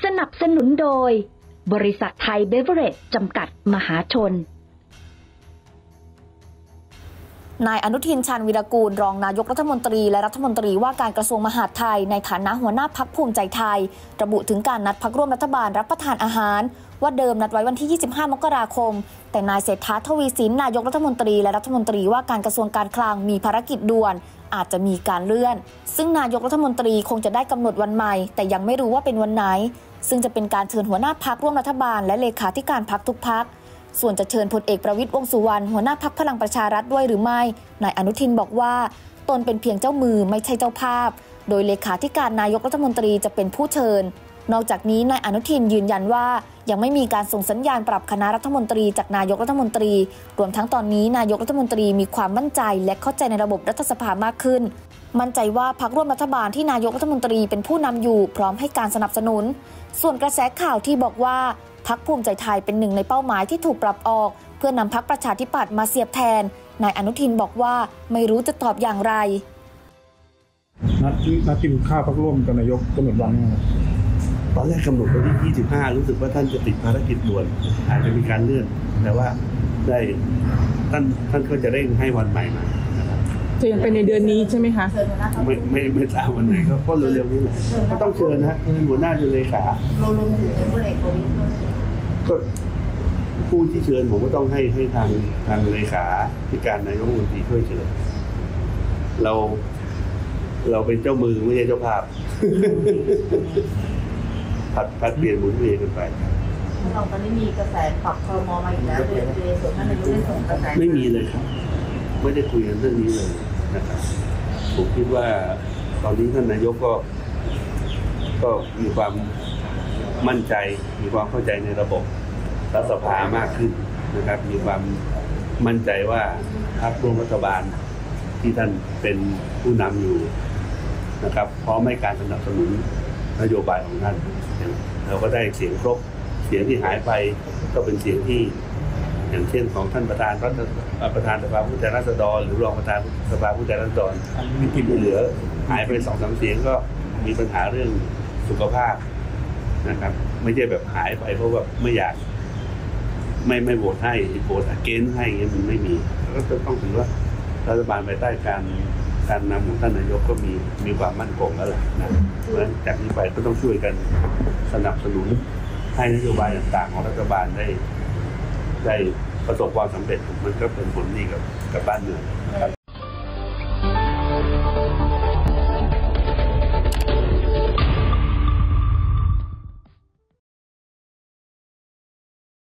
สนับสนุนโดยบริษัทไทยเบเวอเรจจำกัดมหาชนนายอนุทิน ชาญวีรกูลรองนายกรัฐมนตรีและรัฐมนตรีว่าการกระทรวงมหาดไทยในฐานะหัวหน้าพรรคภูมิใจไทยระบุถึงการนัดพรรคร่วมรัฐบาลรับประทานอาหารว่าเดิมนัดไว้วันที่ 25 มกราคมแต่นายเศรษฐา ทวีสินนายกรัฐมนตรีและรัฐมนตรีว่าการกระทรวงการคลังมีภารกิจด่วนอาจจะมีการเลื่อนซึ่งนายกรัฐมนตรีคงจะได้กำหนดวันใหม่แต่ยังไม่รู้ว่าเป็นวันไหนซึ่งจะเป็นการเชิญหัวหน้าพรรคร่วมรัฐบาลและเลขาธิการพรรคทุกพรรคส่วนจะเชิญพลเอกประวิตร วงษ์สุวรรณหัวหน้าพรรคพลังประชารัฐด้วยหรือไม่นายอนุทินบอกว่าตนเป็นเพียงเจ้ามือไม่ใช่เจ้าภาพโดยเลขาธิการนายกรัฐมนตรีจะเป็นผู้เชิญนอกจากนี้นายอนุทินยืนยันว่ายังไม่มีการส่งสัญญาณปรับคณะรัฐมนตรีจากนายกรัฐมนตรีรวมทั้งตอนนี้นายกรัฐมนตรีมีความมั่นใจและเข้าใจในระบบรัฐสภามากขึ้นมั่นใจว่าพรรคร่วมรัฐบาลที่นายกรัฐมนตรีเป็นผู้นำอยู่พร้อมให้การสนับสนุนส่วนกระแสข่าวที่บอกว่าพรรคภูมิใจไทยเป็นหนึ่งในเป้าหมายที่ถูกปรับออกเพื่อนำพรรคประชาธิปัตย์มาเสียบแทนนายอนุทินบอกว่าไม่รู้จะตอบอย่างไรนัดกินข้าวพรรคร่วมกับนายกกำหนดวันนี้ตอนแรกกำหนดวันที่ 25 รู้สึกว่าท่านจะติดภารกิจด่วนอาจจะมีการเลื่อนแต่ว่าได้ท่านก็จะเร่งให้วันใหม่มาจะยังเป็นในเดือนนี้ใช่ไหมคะไม่ทราบวันไหนก็เร็วๆนี้แหละก็ต้องเชิญนะหัวหน้าเลขาก็ผู้ที่เชิญผมก็ต้องให้ทางเลขาธิการนายกรัฐมนตรีช่วยเชิญเราเป็นเจ้ามือไม่ใช่เจ้าภาพผัดเปลี่ยนหมุนเวียนกันไปเราตอนนี้มีกระแสปรับครม.มาอีกแล้วในส่วนท่านนายกได้ส่งกระแสไม่มีเลยครับไม่ได้คุยกันเรื่องนี้เลยนะครับผมคิดว่าตอนนี้ท่านนายกก็มีความมั่นใจมีความเข้าใจในระบบรัฐสภามากขึ้นนะครับมีความมั่นใจว่าพรรคร่วมรัฐบาลที่ท่านเป็นผู้นำอยู่นะครับพร้อมให้การสนับสนุนนโยบายของท่านเราก็ได้เสียงครบเสียงที่หายไปก็เป็นเสียงที่อย่างเช่นของท่านประธานสภาผู้แทนราษฎรหรือรองประธานสภาผู้แทนราษฎรที่เหลือหายไป 2-3 เสียงก็มีปัญหาเรื่องสุขภาพนะครับไม่ใช่แบบหายไปเพราะว่าไม่อยากไม่โหวตให้โหวตเกณฑ์ให้เงี้ยมันไม่มีก็ต้องถือว่ารัฐบาลภายใต้การนำของท่านนายกก็มีความมั่นคงแล้วแหละนะเพราะฉะนั้นจากนี้ไปก็ต้องช่วยกันสนับสนุนให้นโยบายต่างๆของรัฐบาลได้ประสบความสำเร็จมันก็เป็นผลดีกับบ้านเมืองนะครับ